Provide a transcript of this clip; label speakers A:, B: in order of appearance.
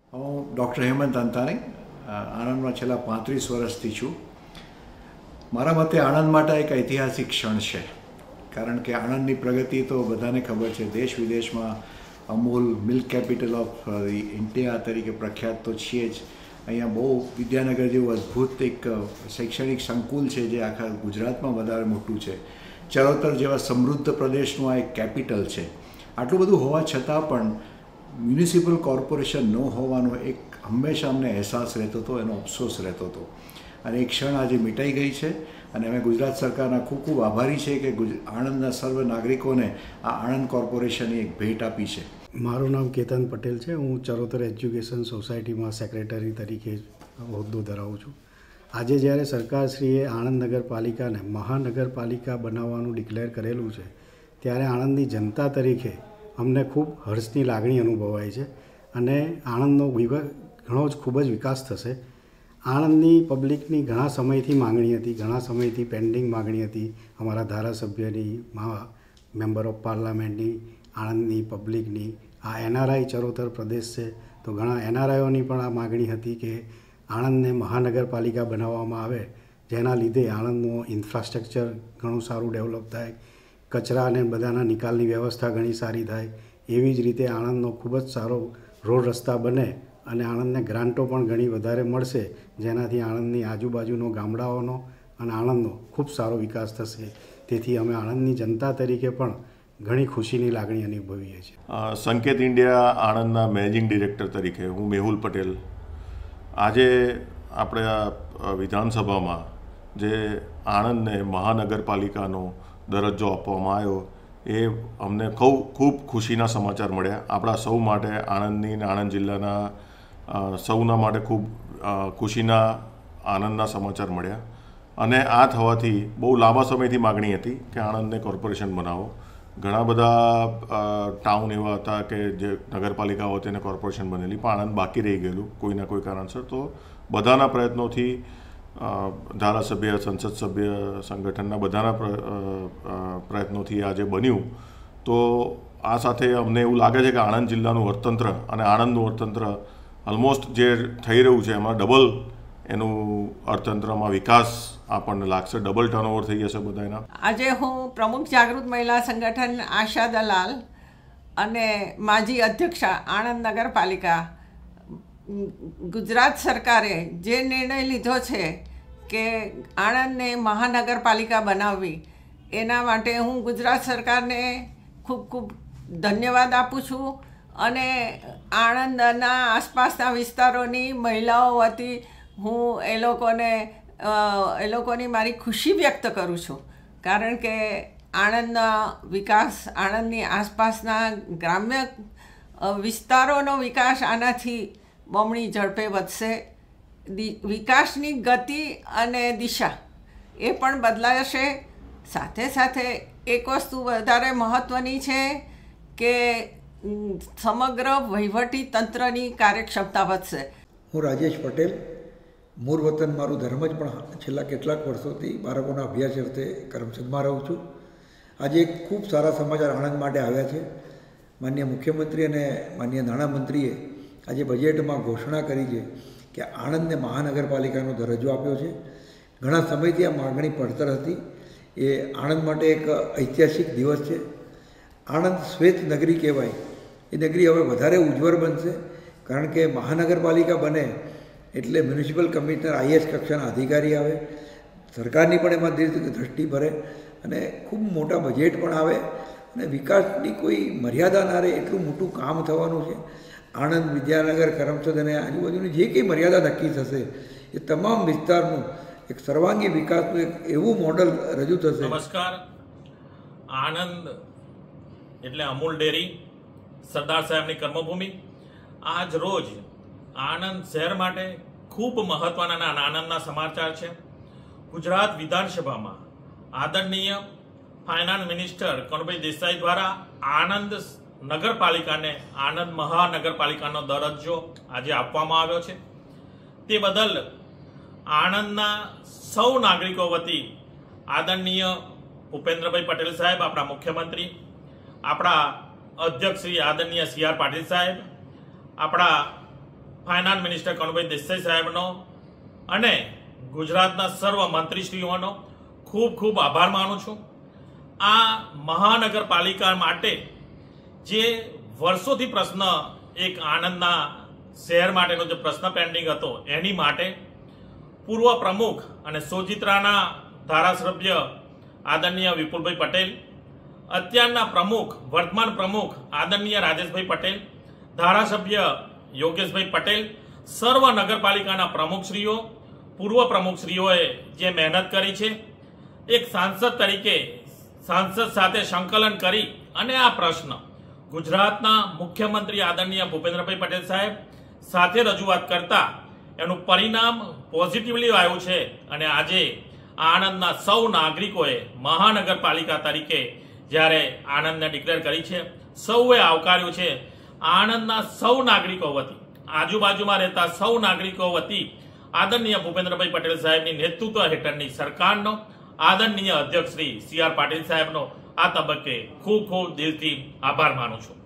A: હું ડૉક્ટર હેમંત અંતાણી આણંદમાં છેલ્લા 35 વર્ષથી છું. મારા મતે આણંદ માટે એક ઐતિહાસિક ક્ષણ છે, કારણ કે આણંદની પ્રગતિ તો બધાને ખબર છે. દેશ વિદેશમાં Amul milk capital of India તરીકે પ્રખ્યાત તો છીએ જ. અહીંયા બહુ વિદ્યાનગર જેવું અદ્ભુત એક શૈક્ષણિક સંકુલ છે જે આખા ગુજરાતમાં વધારે મોટું છે. ચરોતર જેવા સમૃદ્ધ પ્રદેશનું આ એક કેપિટલ છે. આટલું બધું હોવા છતાં પણ મ્યુનિસિપલ કોર્પોરેશન ન હોવાનો એક હંમેશા અમને અહેસાસ રહેતો હતો, એનો અફસોસ રહેતો હતો. અને એ ક્ષણ આજે મિટાઈ ગઈ છે અને અમે ગુજરાત સરકારના ખૂબ ખૂબ આભારી છે કે આણંદના સર્વ નાગરિકોને આ આણંદ કોર્પોરેશનની એક ભેટ આપી છે.
B: મારું નામ કેતન પટેલ છે. હું ચરોતર એજ્યુકેશન સોસાયટીમાં સેક્રેટરી તરીકે હોદ્દો ધરાવું છું. આજે જ્યારે સરકારશ્રીએ આણંદ નગરપાલિકાને મહાનગરપાલિકા બનાવવાનું ડિક્લેર કરેલું છે, ત્યારે આણંદની જનતા તરીકે અમને ખૂબ હર્ષની લાગણી અનુભવાય છે અને આણંદનો ખૂબ જ વિકાસ થશે. આણંદની પબ્લિકની ઘણા સમયથી માગણી હતી, ઘણા સમયથી પેન્ડિંગ માગણી હતી. અમારા ધારાસભ્યની, મેમ્બર ઓફ પાર્લામેન્ટની, આણંદની પબ્લિકની. આ એનઆરઆઈ ચરોતર પ્રદેશ છે, તો ઘણા એનઆરઆઈઓની પણ આ માગણી હતી કે આણંદને મહાનગરપાલિકા બનાવવામાં આવે, જેના લીધે આણંદનું ઇન્ફ્રાસ્ટ્રક્ચર ઘણું સારું ડેવલપ થાય, કચરા અને બધાના નિકાલની વ્યવસ્થા ઘણી સારી થાય. એવી જ રીતે આણંદનો ખૂબ જ સારો રોડ રસ્તા બને અને આણંદને ગ્રાન્ટો પણ ઘણી વધારે મળશે, જેનાથી આણંદની આજુબાજુનો ગામડાઓનો અને આણંદનો ખૂબ સારો વિકાસ થશે. તેથી અમે આણંદની જનતા તરીકે પણ ઘણી ખુશીની લાગણી અનુભવીએ છીએ.
C: સંકેત ઇન્ડિયા આણંદના મેનેજિંગ ડિરેક્ટર તરીકે હું મેહુલ પટેલ. આજે આપણે વિધાનસભામાં જે આણંદને મહાનગરપાલિકાનો દરજ્જો આપવામાં આવ્યો, એ અમને ખૂબ ખુશીના સમાચાર મળ્યા. આપણા સૌ માટે, આણંદની અને આણંદ જિલ્લાના સૌના માટે ખૂબ ખુશીના આનંદના સમાચાર મળ્યા. અને આ થવાથી બહુ લાંબા સમયથી માગણી હતી કે આણંદને કોર્પોરેશન બનાવો. ઘણા બધા ટાઉન એવા હતા કે જે નગરપાલિકાઓ હતી એને કોર્પોરેશન બનેલી, પણ આણંદ બાકી રહી ગયેલું કોઈના કોઈ કારણસર. તો બધાના પ્રયત્નોથી, ધારાસભ્ય, સંસદ સભ્ય, સંગઠનના બધાના પ્રયત્નોથી આજે બન્યું. તો આ સાથે અમને એવું લાગે છે કે આણંદ જિલ્લાનું અર્થતંત્ર અને આણંદનું અર્થતંત્ર ઓલમોસ્ટ જે થઈ રહ્યું છે એમાં ડબલ એનું અર્થતંત્રમાં વિકાસ આપણને લાગશે, ડબલ ટર્નઓવર થઈ જશે બધાના.
D: આજે હું પ્રમુખ જાગૃત મહિલા સંગઠન આશા દલાલ અને માજી અધ્યક્ષા આણંદ નગરપાલિકા. ગુજરાત સરકારે જે નિર્ણય લીધો છે કે આણંદને મહાનગરપાલિકા બનાવવી, એના માટે હું ગુજરાત સરકારને ખૂબ ખૂબ ધન્યવાદ આપું છું. અને આણંદના આસપાસના વિસ્તારોની મહિલાઓ વતી હું એ લોકોની મારી ખુશી વ્યક્ત કરું છું, કારણ કે આણંદના વિકાસ, આણંદની આસપાસના ગ્રામ્ય વિસ્તારોનો વિકાસ આનાથી બમણી ઝડપે વધશે. વિકાસની ગતિ અને દિશા એ પણ બદલાશે. સાથે સાથે એક વસ્તુ વધારે મહત્ત્વની છે કે સમગ્ર વહીવટી તંત્રની કાર્યક્ષમતા વધશે.
E: હું રાજેશ પટેલ, મૂળ વતન મારું ધર્મ જ, પણ છેલ્લા કેટલાક વર્ષોથી બાળકોના અભ્યાસ અર્થે કરમસદમાં રહું છું. આજે ખૂબ સારા સમાચાર આણંદ માટે આવ્યા છે. માનનીય મુખ્યમંત્રી અને માનનીય નાણામંત્રીએ આજે બજેટમાં ઘોષણા કરી છે કે આણંદને મહાનગરપાલિકાનો દરજ્જો આપ્યો છે. ઘણા સમયથી આ માગણી પડતર હતી. એ આણંદ માટે એક ઐતિહાસિક દિવસ છે. આણંદ શ્વેત નગરી કહેવાય, એ નગરી હવે વધારે ઉજ્જવળ બનશે, કારણ કે મહાનગરપાલિકા બને એટલે મ્યુનિસિપલ કમિશનર IAS કક્ષાના અધિકારી આવે, સરકારની પણ એમાં દ્રષ્ટિ ભરે અને ખૂબ મોટા બજેટ પણ આવે અને વિકાસની કોઈ મર્યાદા ના રહે એટલું મોટું કામ થવાનું છે. આણંદ, વિદ્યાનગર, કરમસદ અને આજુબાજુની જે કંઈ મર્યાદા નક્કી થશે એ તમામ વિસ્તારનું એક સર્વાંગી વિકાસનું એક એવું મોડલ રજૂ થશે.
F: નમસ્કાર. આણંદ એટલે અમૂલ ડેરી, સરદાર સાહેબની કર્મભૂમિ. આજ રોજ આણંદ શહેર માટે ખૂબ મહત્વના અને આનંદના સમાચાર છે. ગુજરાત વિધાનસભામાં આદરણીય ફાઇનાન્સ મિનિસ્ટર કનુભાઈ દેસાઈ દ્વારા આણંદ નગરપાલિકાને આણંદ મહાનગરપાલિકાનો દરજ્જો આજે આપવામાં આવ્યો છે. તે બદલ આણંદના સૌ નાગરિકો વતી આદરણીય ભૂપેન્દ્રભાઈ પટેલ સાહેબ, આપણા મુખ્યમંત્રી, આપણા અધ્યક્ષ શ્રી આદરણીય CR પાટીલ સાહેબ, આપણા ફાઇનાન્સ મિનિસ્ટર કનુભાઈ દેસાઈ સાહેબનો અને ગુજરાતના સર્વ મંત્રીશ્રીઓનો ખૂબ ખૂબ આભાર માનું છું. આ મહાનગરપાલિકા માટે જે વર્ષોથી પ્રશ્ન એક આણંદના શહેર માટેનો જે પ્રશ્ન પેન્ડિંગ હતો એની માટે પૂર્વ પ્રમુખ અને સોજિત્રાના ધારાસભ્ય આદરણીય વિપુલભાઈ પટેલ, અત્યારના પ્રમુખ વર્તમાન પ્રમુખ આદરણીય રાજેશભાઈ પટેલ, ધારાસભ્ય યોગેશભાઈ પટેલ, સર્વ નગરપાલિકાના પ્રમુખશ્રીઓ, પૂર્વ પ્રમુખશ્રીઓએ જે મહેનત કરી છે, એક સાંસદ તરીકે સાંસદ સાથે સંકલન કરી અને આ પ્રશ્ન ગુજરાતના મુખ્યમંત્રી આદરણીય ભૂપેન્દ્રભાઈ પટેલ સાહેબ સાથે રજૂઆત કરતા એનું પરિણામ પોઝિટિવલી આવ્યું છે. અને આજે આણંદના સૌ નાગરિકોએ મહાનગરપાલિકા તરીકે જ્યારે આણંદને ડિક્લેર કરી છે, સૌએ આવકાર્યું છે. આણંદના સૌ નાગરિકો વતી, આજુબાજુમાં રહેતા સૌ નાગરિકો વતી આદરણીય ભૂપેન્દ્રભાઈ પટેલ સાહેબની નેતૃત્વ હેઠળની સરકારનો, આદરણીય અધ્યક્ષ શ્રી CR પાટીલ સાહેબનો આ તબક્કે ખૂબ ખૂબ દિલથી આભાર માનું છું.